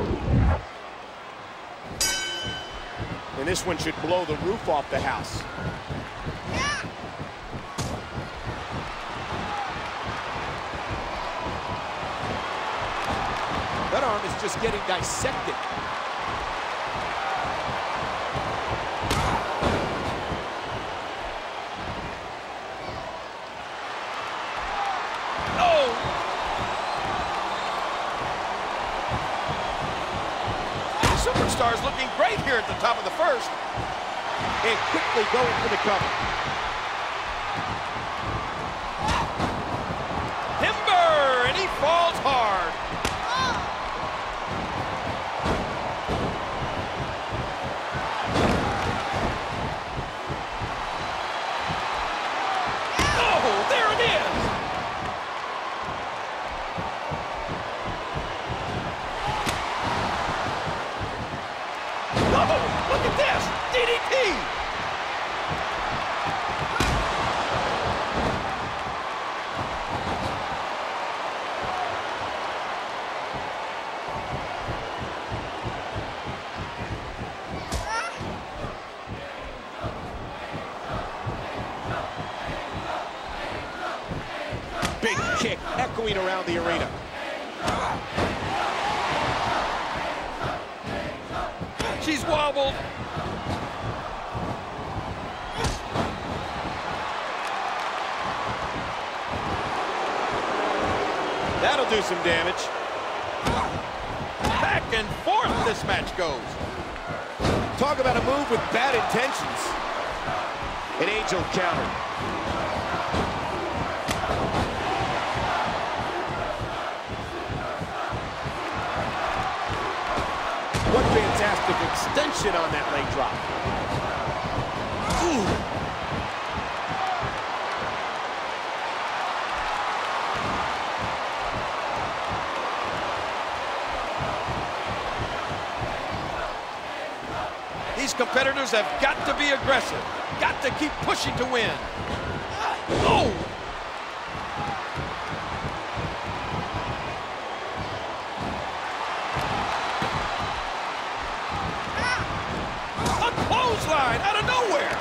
And this one should blow the roof off the house. That arm is just getting dissected. Superstar's looking great here at the top of the first. And quickly going for the cover. Timber, and he falls hard. Oh, there it is. Oh, look at this! DDT! Big kick echoing around the arena. She's wobbled. That'll do some damage. Back and forth this match goes. Talk about a move with bad intentions. An angel counter. What fantastic extension on that leg drop. Ooh. These competitors have got to be aggressive. Got to keep pushing to win. Oh! Clothesline out of nowhere.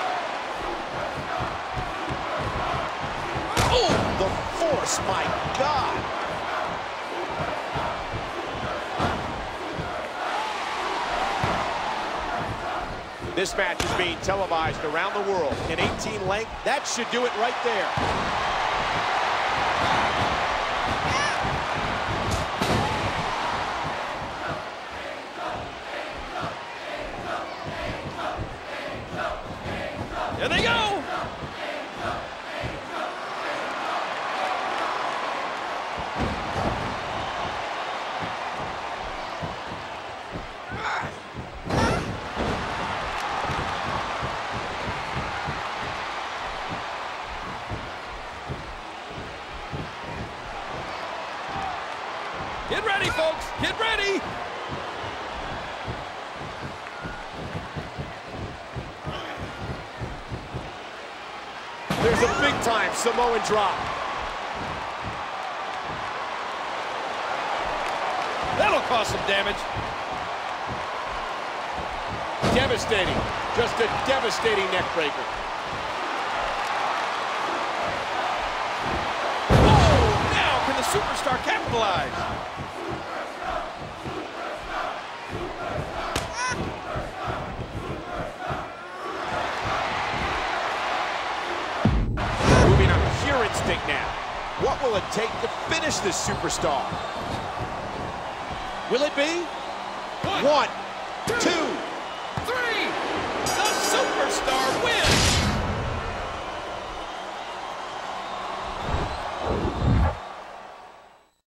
Oh, the force, my God. This match is being televised around the world. In 18 length, that should do it right there. There they go. Get ready, folks. Get ready. There's a big-time Samoan drop. That'll cause some damage. Devastating. Just a devastating neck breaker. Oh, now can the superstar capitalize? Moving on pure instinct now. What will it take to finish this superstar? Will it be? One, two.